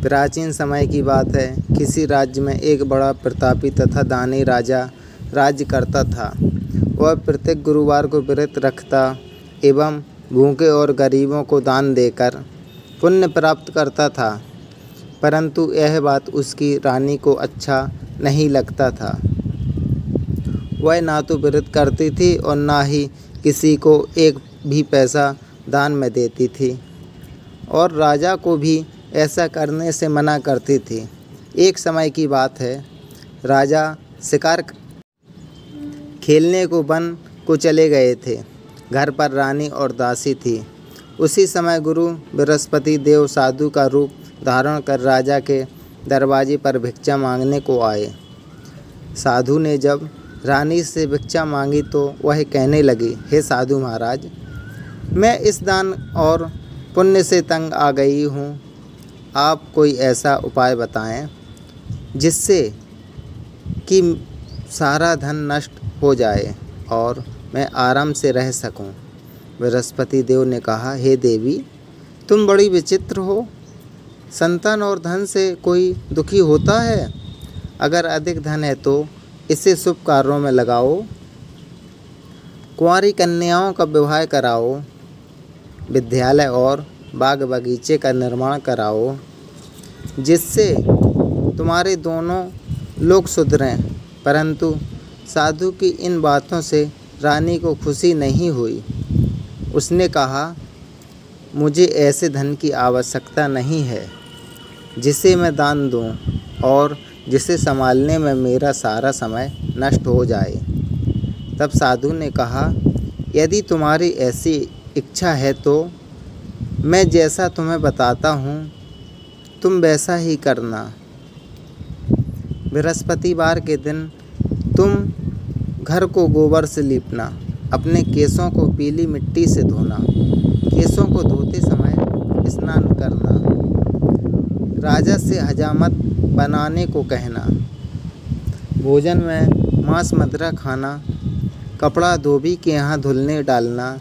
प्राचीन समय की बात है। किसी राज्य में एक बड़ा प्रतापी तथा दानी राजा राज्य करता था। वह प्रत्येक गुरुवार को व्रत रखता एवं भूखे और गरीबों को दान देकर पुण्य प्राप्त करता था। परंतु यह बात उसकी रानी को अच्छा नहीं लगता था। वह ना तो व्रत करती थी और ना ही किसी को एक भी पैसा दान में देती थी और राजा को भी ऐसा करने से मना करती थी। एक समय की बात है, राजा शिकार खेलने को वन को चले गए थे। घर पर रानी और दासी थी। उसी समय गुरु बृहस्पति देव साधु का रूप धारण कर राजा के दरवाजे पर भिक्षा मांगने को आए। साधु ने जब रानी से भिक्षा मांगी तो वह कहने लगी, हे साधु महाराज, मैं इस दान और पुण्य से तंग आ गई हूँ। आप कोई ऐसा उपाय बताएं जिससे कि सारा धन नष्ट हो जाए और मैं आराम से रह सकूं। बृहस्पति देव ने कहा, हे देवी, तुम बड़ी विचित्र हो। संतान और धन से कोई दुखी होता है? अगर अधिक धन है तो इसे शुभ कार्यों में लगाओ। कुंवारी कन्याओं का विवाह कराओ। विद्यालय और बाग बगीचे का निर्माण कराओ, जिससे तुम्हारे दोनों लोग सुधरें। परंतु साधु की इन बातों से रानी को खुशी नहीं हुई। उसने कहा, मुझे ऐसे धन की आवश्यकता नहीं है जिसे मैं दान दूं और जिसे संभालने में मेरा सारा समय नष्ट हो जाए। तब साधु ने कहा, यदि तुम्हारी ऐसी इच्छा है तो मैं जैसा तुम्हें बताता हूँ तुम वैसा ही करना। बृहस्पतिवार के दिन तुम घर को गोबर से लीपना। अपने केसों को पीली मिट्टी से धोना। केसों को धोते समय स्नान करना। राजा से हजामत बनाने को कहना। भोजन में मांस मदिरा खाना। कपड़ा धोबी के यहाँ धुलने डालना।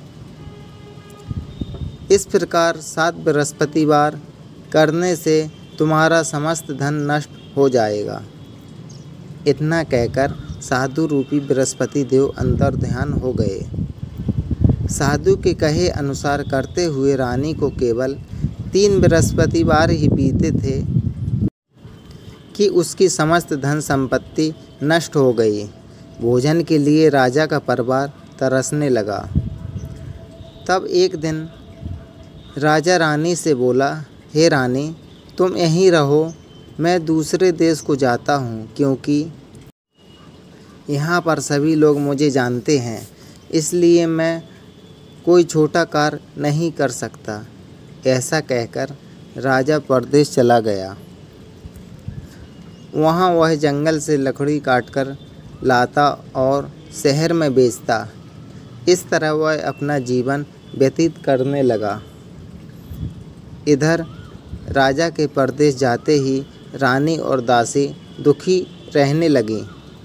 इस प्रकार 7 बृहस्पतिवार करने से तुम्हारा समस्त धन नष्ट हो जाएगा। इतना कहकर साधु रूपी बृहस्पति देव अंतर ध्यान हो गए। साधु के कहे अनुसार करते हुए रानी को केवल 3 बृहस्पतिवार ही बीते थे कि उसकी समस्त धन संपत्ति नष्ट हो गई। भोजन के लिए राजा का परिवार तरसने लगा। तब एक दिन राजा रानी से बोला, हे रानी, तुम यहीं रहो, मैं दूसरे देश को जाता हूँ, क्योंकि यहाँ पर सभी लोग मुझे जानते हैं, इसलिए मैं कोई छोटा कार्य नहीं कर सकता। ऐसा कहकर राजा परदेश चला गया। वहाँ वह जंगल से लकड़ी काटकर लाता और शहर में बेचता। इस तरह वह अपना जीवन व्यतीत करने लगा। इधर राजा के परदेश जाते ही रानी और दासी दुखी रहने लगीं।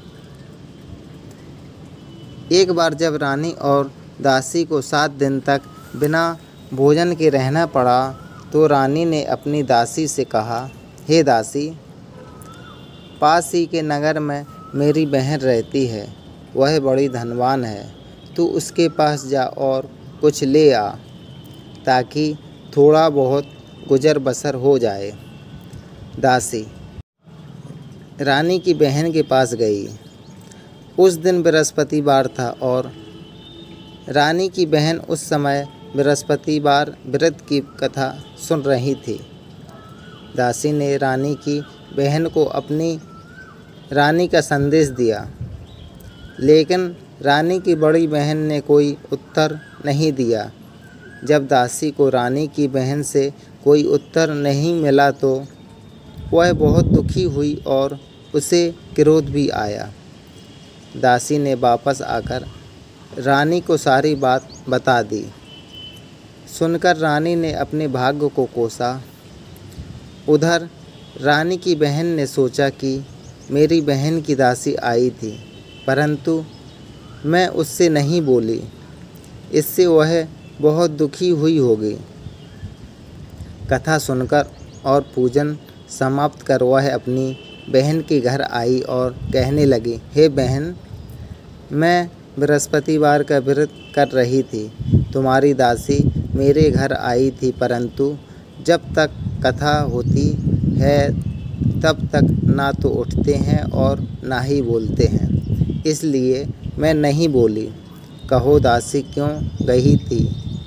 एक बार जब रानी और दासी को 7 दिन तक बिना भोजन के रहना पड़ा तो रानी ने अपनी दासी से कहा, हे दासी, पास ही के नगर में मेरी बहन रहती है। वह बड़ी धनवान है। तू उसके पास जा और कुछ ले आ, ताकि थोड़ा बहुत गुजर बसर हो जाए। दासी रानी की बहन के पास गई। उस दिन बृहस्पतिवार था और रानी की बहन उस समय बृहस्पतिवार व्रत की कथा सुन रही थी। दासी ने रानी की बहन को अपनी रानी का संदेश दिया, लेकिन रानी की बड़ी बहन ने कोई उत्तर नहीं दिया। जब दासी को रानी की बहन से कोई उत्तर नहीं मिला तो वह बहुत दुखी हुई और उसे क्रोध भी आया। दासी ने वापस आकर रानी को सारी बात बता दी। सुनकर रानी ने अपने भाग्य को कोसा। उधर रानी की बहन ने सोचा कि मेरी बहन की दासी आई थी, परंतु मैं उससे नहीं बोली, इससे वह बहुत दुखी हुई होगी। कथा सुनकर और पूजन समाप्त कर वह अपनी बहन के घर आई और कहने लगी, हे बहन, मैं बृहस्पतिवार का व्रत कर रही थी। तुम्हारी दासी मेरे घर आई थी, परंतु जब तक कथा होती है तब तक ना तो उठते हैं और ना ही बोलते हैं, इसलिए मैं नहीं बोली। कहो दासी क्यों गई थी?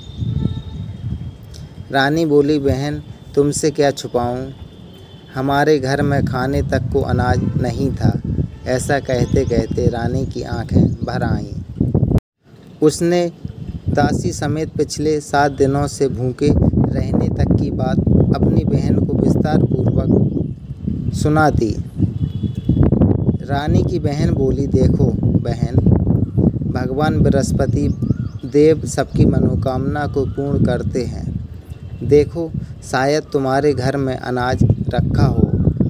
रानी बोली, बहन, तुमसे क्या छुपाऊं, हमारे घर में खाने तक को अनाज नहीं था। ऐसा कहते कहते रानी की आंखें भर आईं। उसने दासी समेत पिछले 7 दिनों से भूखे रहने तक की बात अपनी बहन को विस्तार पूर्वक सुना दी। रानी की बहन बोली, देखो बहन, भगवान बृहस्पति देव सबकी मनोकामना को पूर्ण करते हैं। देखो, शायद तुम्हारे घर में अनाज रखा हो।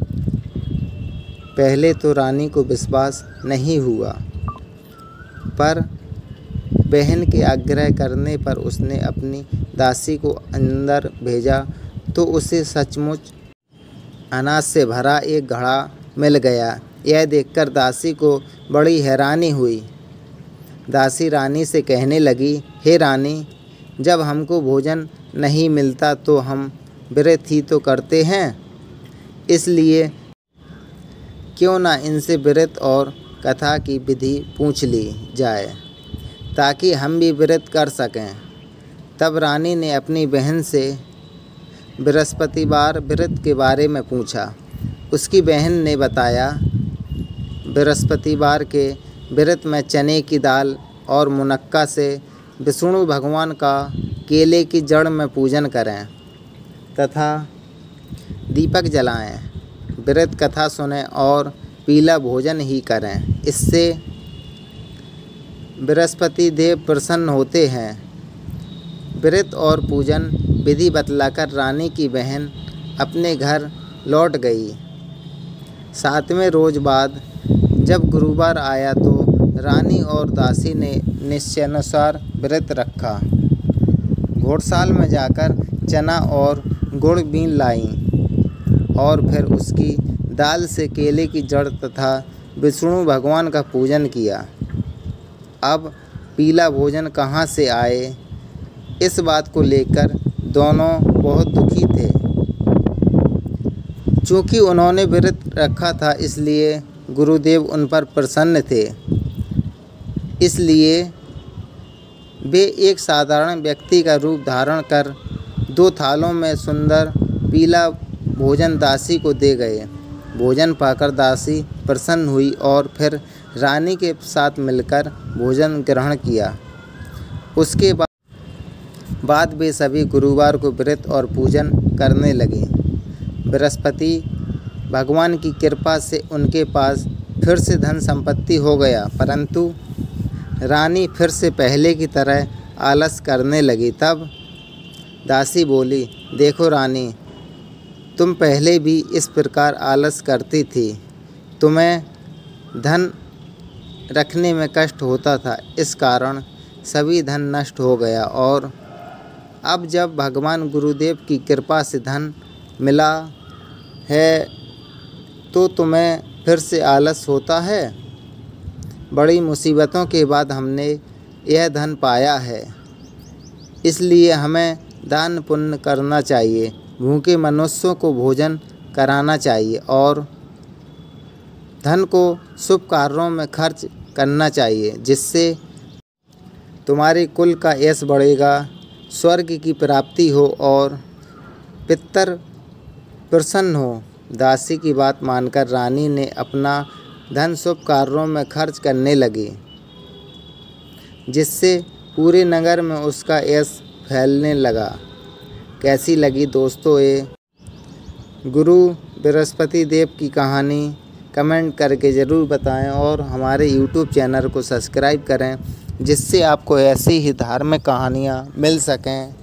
पहले तो रानी को विश्वास नहीं हुआ, पर बहन के आग्रह करने पर उसने अपनी दासी को अंदर भेजा तो उसे सचमुच अनाज से भरा एक घड़ा मिल गया। यह देखकर दासी को बड़ी हैरानी हुई। दासी रानी से कहने लगी, हे रानी, जब हमको भोजन नहीं मिलता तो हम व्रत ही तो करते हैं, इसलिए क्यों ना इनसे व्रत और कथा की विधि पूछ ली जाए, ताकि हम भी व्रत कर सकें। तब रानी ने अपनी बहन से बृहस्पतिवार व्रत के बारे में पूछा। उसकी बहन ने बताया, बृहस्पतिवार के व्रत में चने की दाल और मुनक्का से विष्णु भगवान का केले की जड़ में पूजन करें तथा दीपक जलाएं, व्रत कथा सुनें और पीला भोजन ही करें। इससे बृहस्पति देव प्रसन्न होते हैं। व्रत और पूजन विधि बतलाकर रानी की बहन अपने घर लौट गई। 7वें रोज बाद जब गुरुवार आया तो रानी और दासी ने निश्चयानुसार व्रत रखा। घोड़साल में जाकर चना और गुड़ बीन लाईं और फिर उसकी दाल से केले की जड़ तथा विष्णु भगवान का पूजन किया। अब पीला भोजन कहाँ से आए, इस बात को लेकर दोनों बहुत दुखी थे। चूँकि उन्होंने व्रत रखा था, इसलिए गुरुदेव उन पर प्रसन्न थे। इसलिए वे एक साधारण व्यक्ति का रूप धारण कर 2 थालों में सुंदर पीला भोजन दासी को दे गए। भोजन पाकर दासी प्रसन्न हुई और फिर रानी के साथ मिलकर भोजन ग्रहण किया। उसके बाद वे सभी गुरुवार को व्रत और पूजन करने लगे। बृहस्पति भगवान की कृपा से उनके पास फिर से धन संपत्ति हो गया, परंतु रानी फिर से पहले की तरह आलस करने लगी। तब दासी बोली, देखो रानी, तुम पहले भी इस प्रकार आलस करती थी। तुम्हें धन रखने में कष्ट होता था, इस कारण सभी धन नष्ट हो गया, और अब जब भगवान गुरुदेव की कृपा से धन मिला है तो तुम्हें फिर से आलस होता है। बड़ी मुसीबतों के बाद हमने यह धन पाया है, इसलिए हमें दान पुण्य करना चाहिए, भूखे मनुष्यों को भोजन कराना चाहिए और धन को शुभ कार्यों में खर्च करना चाहिए, जिससे तुम्हारे कुल का यश बढ़ेगा, स्वर्ग की प्राप्ति हो और पितर प्रसन्न हो। दासी की बात मानकर रानी ने अपना धन शुभ कार्यों में खर्च करने लगी, जिससे पूरे नगर में उसका यश फैलने लगा। कैसी लगी दोस्तों ये गुरु बृहस्पति देव की कहानी? कमेंट करके ज़रूर बताएं और हमारे YouTube चैनल को सब्सक्राइब करें, जिससे आपको ऐसी ही धार्मिक कहानियाँ मिल सकें।